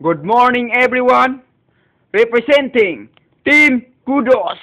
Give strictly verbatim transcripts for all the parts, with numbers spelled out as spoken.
Good morning, everyone. Representing Team Kudos.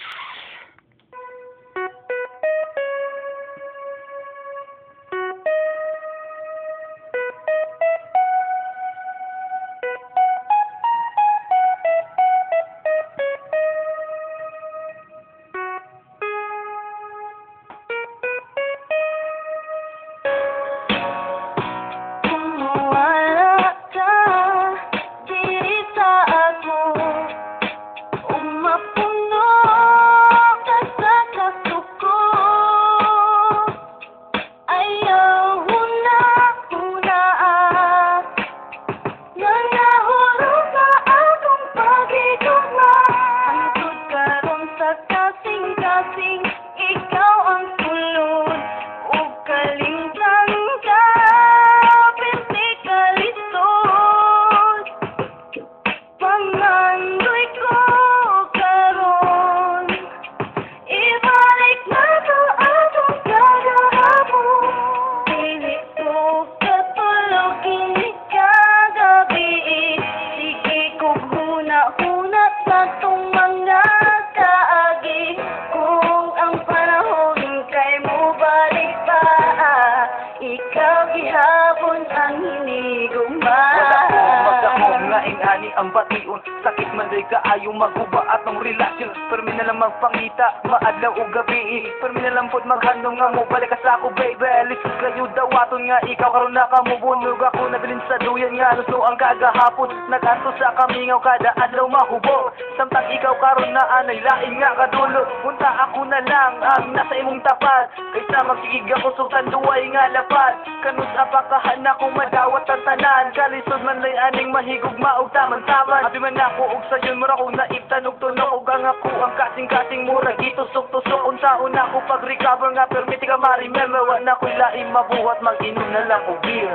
Ang bation, sakit man day kaayo maguba atong relasyon. Pero mi na lang magpangita, maadlaw o gabi. Pero mi na lang pod maghandom nga mo balik ka sa ako, baby. Lisod kayo dawaton nga ikaw karon na kamubunog. Ako nabilin sa duyan nga luso ang kagahapon. Naganto sa kamingaw kada adlaw mahubog. Samtang ikaw karon na anay lain nga kadulo. Punta ako na lang ang nasa imong tapat. Kaysa magsigig ako sultan duway nga lapad. Kanus apakahan akong madawat ang tanan. Kalisod man lay aning mahigog maog taman taman. Abi man ako og sayon mura kong naiptan og tunog og ang ako ang kasing-kasing mura gitusok-tusok unsaon ako pag-recover nga permit ka ma-remember wa na ko'y laing mabuhat mag-inom na lang og beer.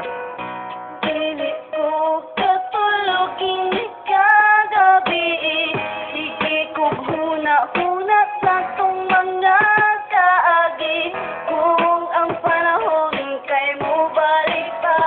Dili ko katulog ini kagabi. Sige ko huna-huna sa tong mga kaagi. Kung ang panahon kay mo balik pa,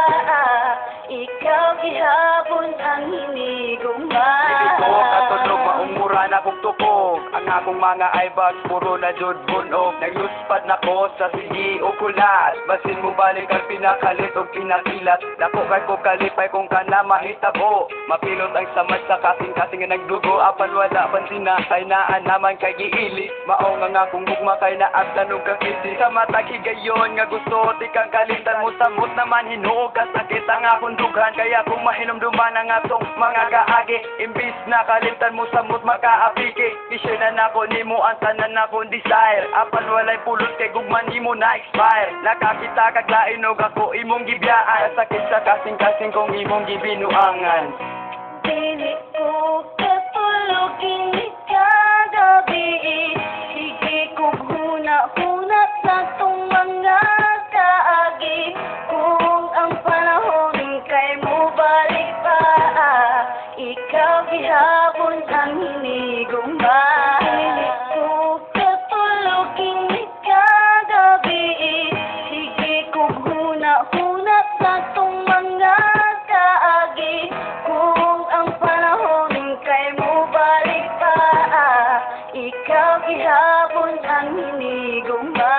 ikaw gihapon ang hinigugma. Katunog maumura na kong tukog. Ang akong mga eyebags puro na jud bunog. Nagluspad na ko sa sige o kulat. Basin mo balik ang pinakalit o pinakilat. Dako kay ko kalipay kung ka na mahitabo. Mapilot ang samad sa kasing-kasing nga nagdugo. Apan wala pansin na kay naan naman kay giili. Mao nga nga kung gugma kay naagtan og kakisi. Sa mata higayon nga gusto di kang kalitan mo. Samot naman hinuog kasakit ang akong dughan. Kaya kung mahinumduman ang atong mga kaagi. Imbis na kalitan mo samot makaapiki. Isyo na nako nimo ang tanan akong desire. Apan walay pulot kay gugman nimo na expire. Nakakita kaglain og ako imong gibiyaan. Sakit sa kasing-kasing kong imong gibinuangan. Dili ko katulog ini kagabi. Sige ko huna-huna sa tong mga kaagi. Kung ang panahon kay mo balik pa, ikaw gihapon ang hinigugma. Dili ko katulog ini kagabi. Sige ko huna-huna sa tong mga kaagi. Kung ang panahon kay mo balik pa, ikaw gihapon ang hinigugma.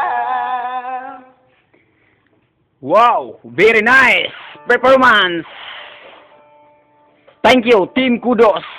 Wow, very nice performance. Thank you, Team Kudos.